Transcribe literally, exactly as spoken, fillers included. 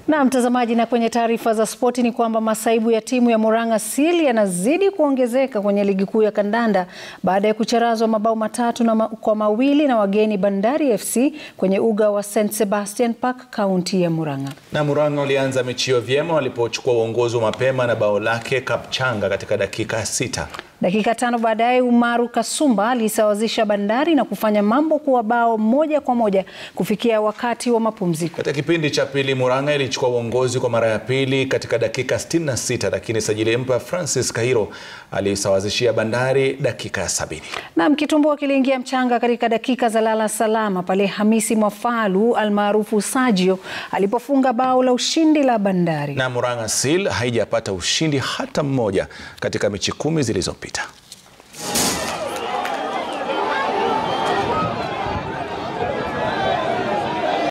Na mtazamaji, na kwenye taarifa za spoti ni kwamba masaibu ya timu ya Murang'a Seal yanazidi kuongezeka kwenye ligi kuu ya kandanda baada ya kucharazwa mabao matatu na ma kwa mawili na wageni Bandari F C kwenye uga wa Saint Sebastian Park, kaunti ya Murang'a. Na Murang'a walianza mechi hiyo vyema walipochukua uongozi mapema na bao lake Kapchanga katika dakika sita. Dakika tano baadaye Umaru Kasumba alisawazisha Bandari na kufanya mambo kuwa bao moja kwa moja kufikia wakati wa mapumziko. Katika kipindi cha pili Murang'a ilichukua uongozi kwa mara ya pili katika dakika sitini na sita, lakini sajili mpya Francis Kahiro alisawazishia Bandari dakika ya sabini. Na mkitumbua kiliingia mchanga katika dakika za lala salama pale Hamisi Mwafalu almaarufu Sajio alipofunga bao la ushindi la Bandari. Na Murang'a Seal haijapata ushindi hata mmoja katika mechi kumi zilizopita.